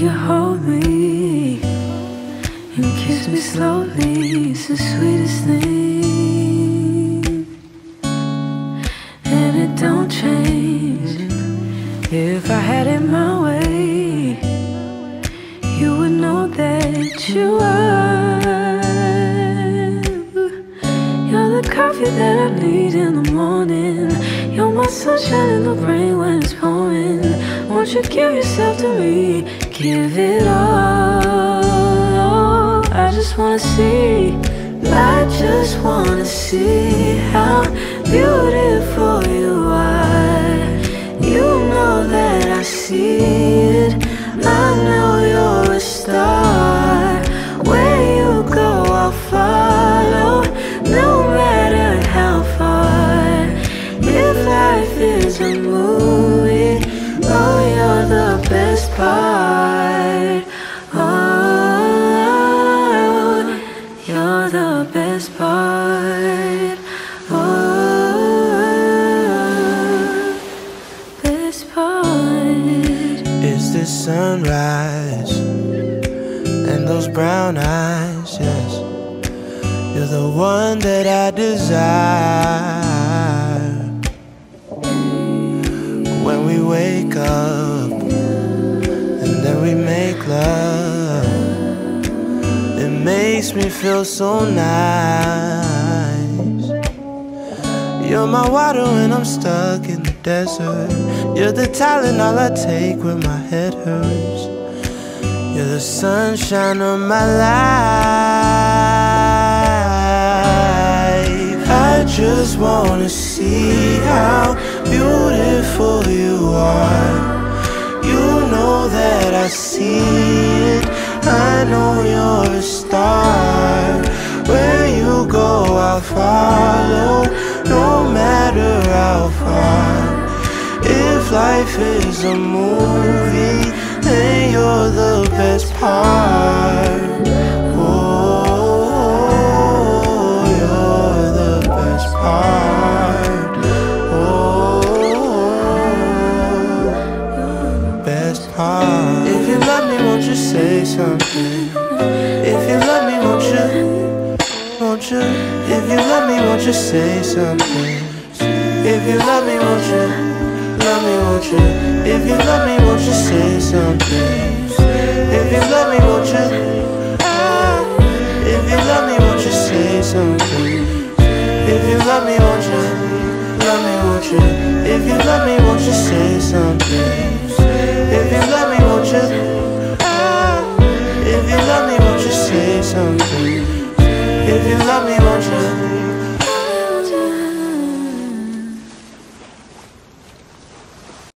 you hold me and kiss me slowly, it's the sweetest thing. And it don't change. If I had it my way, you would know that you are. You're the coffee that I need in the morning. You're my sunshine in the rain when it's pouring. Won't you give yourself to me? Give it all. I just wanna see. I just wanna see how beautiful you are. You know that I see it. I know you're a star. Where you go, I'll follow, no matter how far. If life is a movie, oh, you're the best part. Oh, you're the best part. Oh, best part. It's the sunrise and those brown eyes, yes. You're the one that I desire. When we wake up and then we make love, it makes me feel so nice. You're my water when I'm stuck in the desert. You're the Tylenol I take when my head hurts. You're the sunshine of my life. I just wanna see how beautiful you are. You know that I see it. I know you're a star. Where you go, I'll follow, no matter how far. If life is a movie, then you're the best part. Oh, you're the best part. Oh, best part. If you love me, won't you say something? If you love me, won't you? Won't you? If you love me, won't you say something? If you love me, won't you? Love me, won't you? If you love me, won't you say something? If you love me, won't you? If you love me, won't you say something? If you love me, won't you? Love me, won't you? If you love me, won't you say something? If you love me, won't you? If you love me, won't you say something? If you love me, won't you?